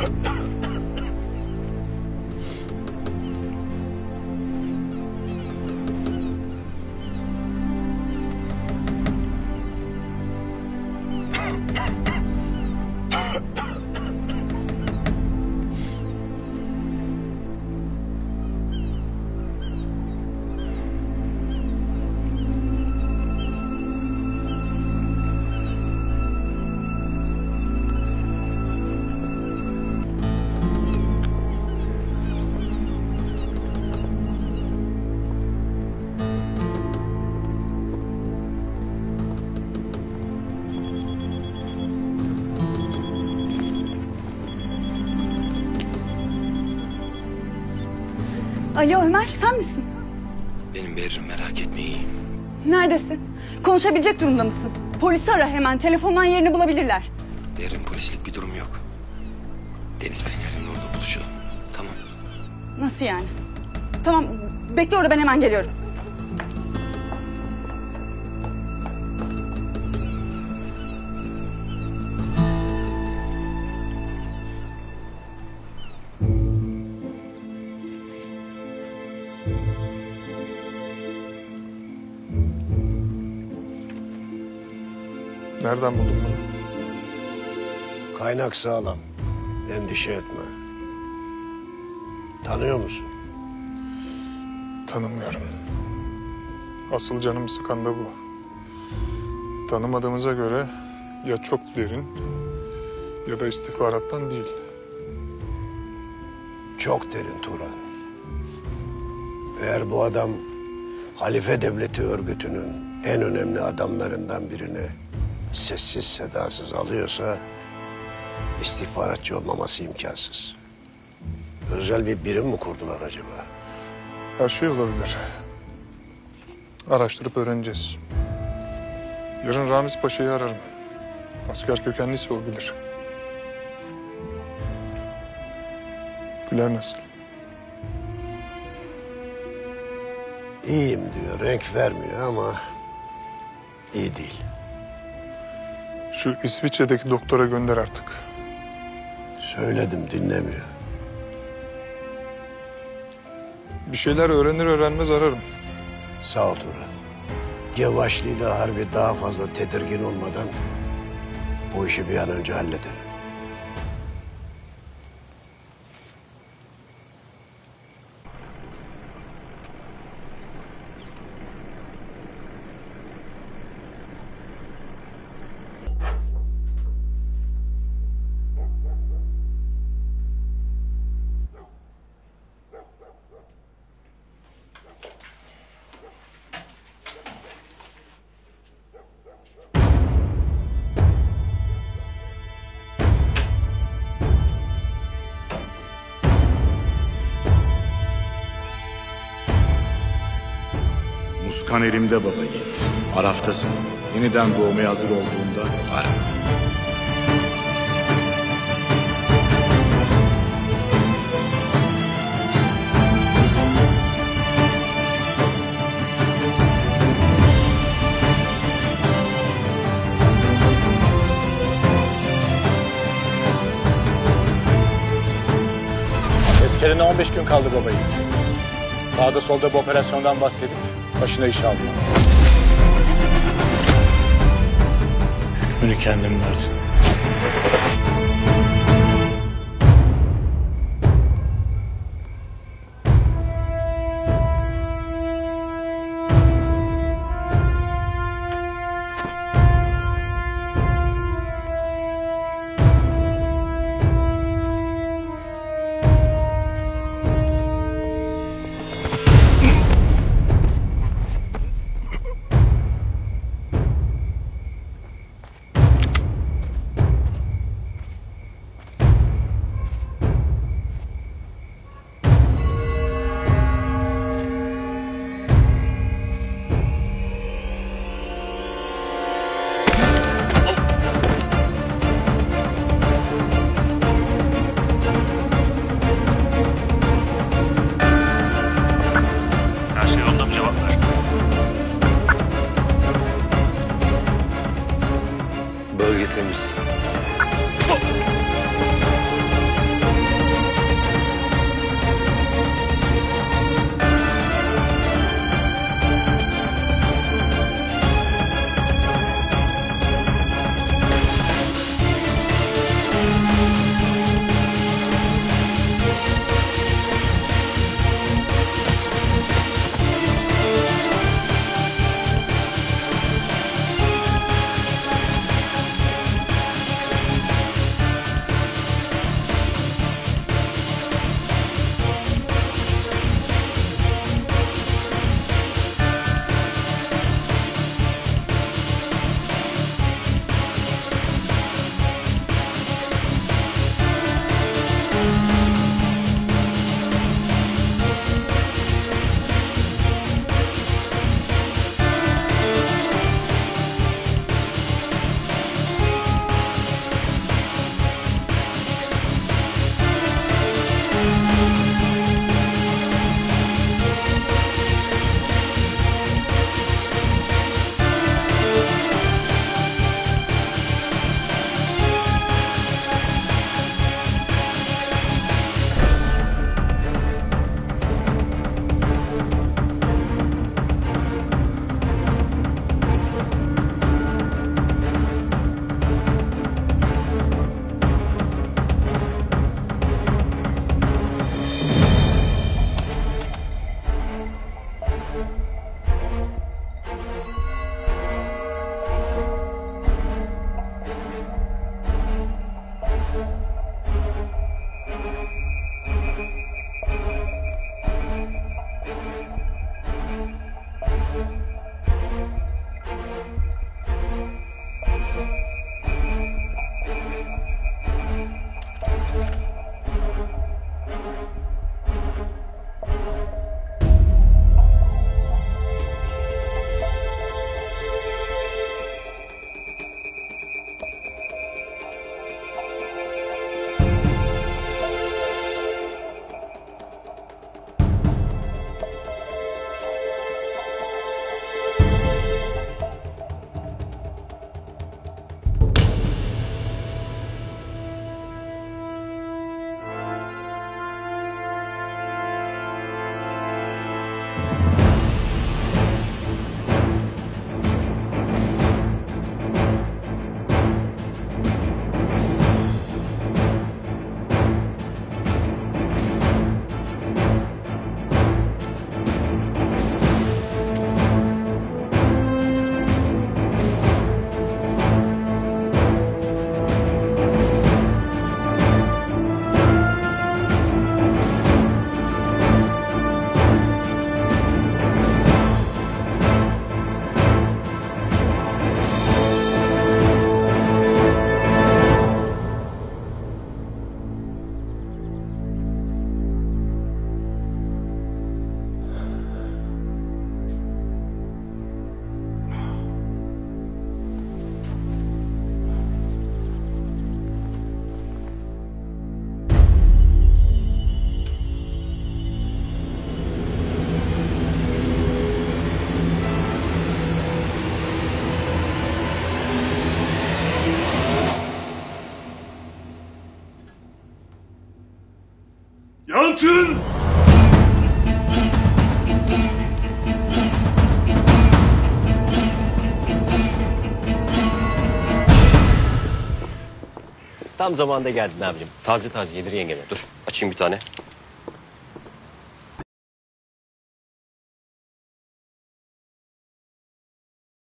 Alo Ömer, sen misin? Benim Berrin, merak etme, iyiyim. Neredesin? Konuşabilecek durumda mısın? Polisi ara hemen, telefondan yerini bulabilirler. Berrin, polislik bir durum yok. Deniz Fener'in orada buluşalım, tamam. Nasıl yani? Tamam, bekle orada, ben hemen geliyorum. Nereden buldun bunu? Kaynak sağlam. Endişe etme. Tanıyor musun? Tanımıyorum. Asıl canımı sıkan da bu. Tanımadığımıza göre ya çok derin ya da istihbarattan değil. Çok derin Turan. Eğer bu adam Halife Devleti örgütünün en önemli adamlarından birini sessiz sedasız alıyorsa istihbaratçı olmaması imkansız. Özel bir birim mi kurdular acaba? Her şey olabilir. Araştırıp öğreneceğiz. Yarın Ramiz Paşa'yı ararım. Asker kökenliyse o bilir. Güler nasıl? İyiyim diyor, renk vermiyor ama iyi değil. Şu İsviçre'deki doktora gönder artık. Söyledim, dinlemiyor. Bir şeyler öğrenir öğrenmez ararım. Sağ ol Turan. Gevaşlı'yla Harbi daha fazla tedirgin olmadan bu işi bir an önce halledelim. Muskan elimde baba yiğit. Araftasın. Yeniden doğmaya hazır olduğunda ara. Tezkerine 15 gün kaldı baba yiğit. Sağda solda bu operasyondan bahsedip başına iş aldım. Hükmünü kendin verdin. Yalçın! Tam zamanında geldin abicim. Taze taze yedir yengene. Dur açayım bir tane.